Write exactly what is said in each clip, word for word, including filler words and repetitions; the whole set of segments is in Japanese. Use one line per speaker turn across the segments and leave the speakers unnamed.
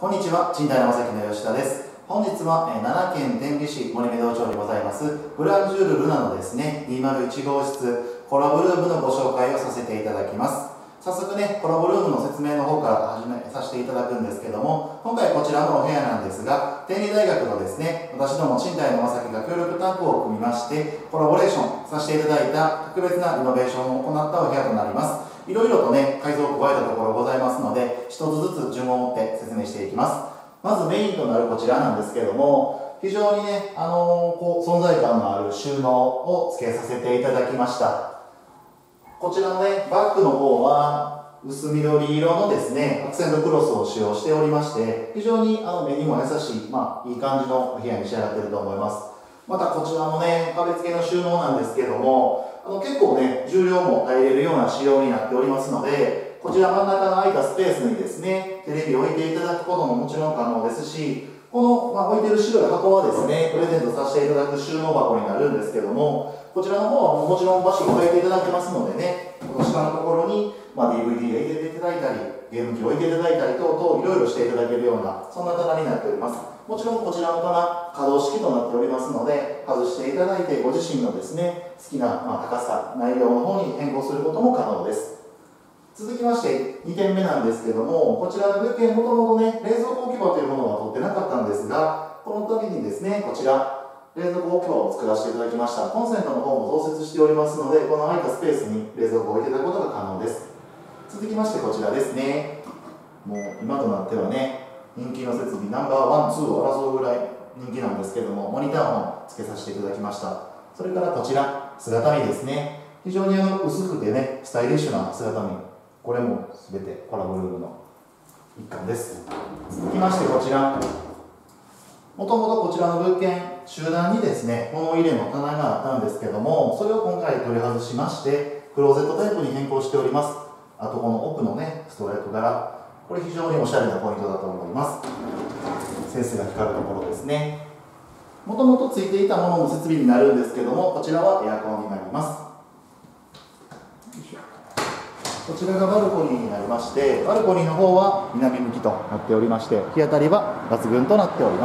こんにちは、賃貸のまさきの吉田です。本日は奈良県天理市森目道町にございますブランジュールルナのですねにまるいち号室コラボルームのご紹介をさせていただきます。早速ね、コラボルームの説明の方から始めさせていただくんですけども、今回こちらのお部屋なんですが、天理大学のですね、私ども賃貸のまさきが協力タッグを組みましてコラボレーションさせていただいた特別なリノベーションを行ったお部屋となります。いろいろとね、改造を加えたところございますので、一つずつ順を追って説明していきます。まずメインとなるこちらなんですけども、非常にね、あのー、こう存在感のある収納を付けさせていただきました。こちらのね、バッグの方は薄緑色のですね、アクセントクロスを使用しておりまして、非常にあの目にも優しい、まあ、いい感じのお部屋に仕上がっていると思います。またこちらのね、壁付けの収納なんですけども、あの結構ね、重量も耐えれるような仕様になっておりますので、こちら真ん中の空いたスペースにですね、テレビを置いていただくことももちろん可能ですし、この、まあ、置いてる白い箱はですね、プレゼントさせていただく収納箱になるんですけども、こちらの方はもちろん場所を変えていただけますのでね、この下のところに、まあ、ディーブイディー を入れていただいたり、ゲーム機を置いていただいたり等々いろいろしていただけるような、そんな棚になっております。もちろんこちらの棚、可動式となっておりますので、外していただいてご自身のですね、好きな、まあ、高さ、内容の方に変更することも可能です。続きましてにてんめなんですけども、こちらの物件もともとね、冷蔵庫置き場というものは取ってなかったんですが、この時にですね、こちら冷蔵庫置き場を作らせていただきました。コンセントの方も増設しておりますので、この空いたスペースに冷蔵庫を置いていただくことが可能です。続きましてこちらですね、もう今となってはね、人気の設備ナンバーワン、ツーを争うぐらい人気なんですけども、モニターも付けさせていただきました。それからこちら、姿見ですね。非常にあの薄くてね、スタイリッシュな姿見。これも全てコラボルームの一環です。続きましてこちら、もともとこちらの物件、集団にですね、物入れの棚があったんですけども、それを今回取り外しまして、クローゼットタイプに変更しております。あとこの奥のね、ストライプ柄、これ非常におしゃれなポイントだと思います。センスが光るところですね。もともとついていたものの設備になるんですけども、こちらはエアコンになります。こちらがバルコニーになりまして、バルコニーの方は南向きとなっておりまして、日当たりは抜群となっております。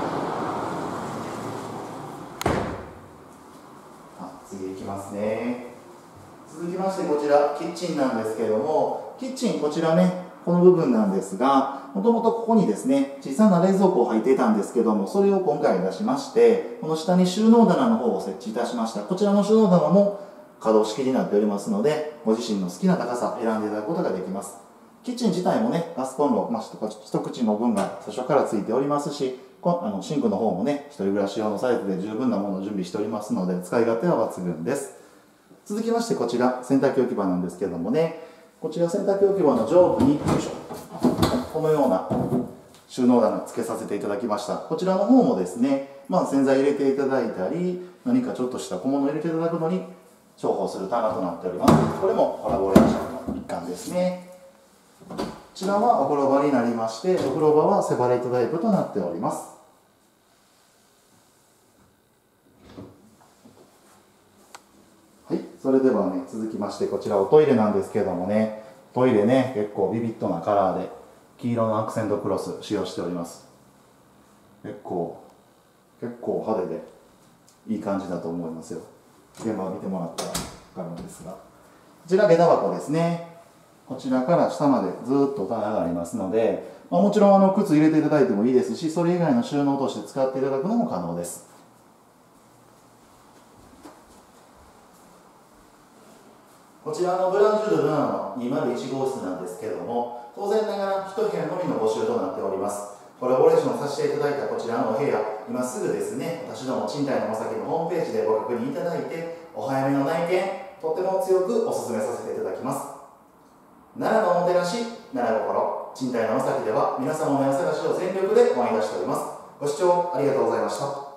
あ、次いきますね。続きましてこちらキッチンなんですけれども、キッチンこちらね、この部分なんですが、もともとここにですね、小さな冷蔵庫を入っていたんですけども、それを今回出しまして、この下に収納棚の方を設置いたしました。こちらの収納棚も可動式になっておりますので、ご自身の好きな高さ選んでいただくことができます。キッチン自体もね、ガスコンロ、まあ、一口の分が最初からついておりますし、こあのシンクの方もね、一人暮らし用のサイズで十分なものを準備しておりますので、使い勝手は抜群です。続きましてこちら、洗濯機置き場なんですけどもね、こちら洗濯機置き場の上部に、よいしょ、このような収納棚付けさせていただきました。こちらの方もですね、まあ、洗剤入れていただいたり、何かちょっとした小物を入れていただくのに重宝する棚となっております。これもコラボレーションの一環ですね。こちらはお風呂場になりまして、お風呂場はセパレートタイプとなっております。はい、それではね、続きましてこちらおトイレなんですけどもね、トイレね、結構ビビッドなカラーで黄色のアクセントクロス使用しております。結構結構派手でいい感じだと思いますよ。現場を見てもらったら分かるんですが、こちら下駄箱ですね。こちらから下までずっと棚がありますので、まあ、もちろんあの靴入れていただいてもいいですし、それ以外の収納として使っていただくのも可能です。こちらのブランジュールルナのにまるいち号室なんですけれども、当然ながらいち部屋のみの募集となっております。コラボレーションさせていただいたこちらのお部屋、今すぐですね、私ども賃貸のまさきのホームページでご確認いただいて、お早めの内見、とても強くお勧めさせていただきます。奈良のおもてなし、奈良心、賃貸のまさきでは皆様のお部屋探しを全力で応援いたしております。ご視聴ありがとうございました。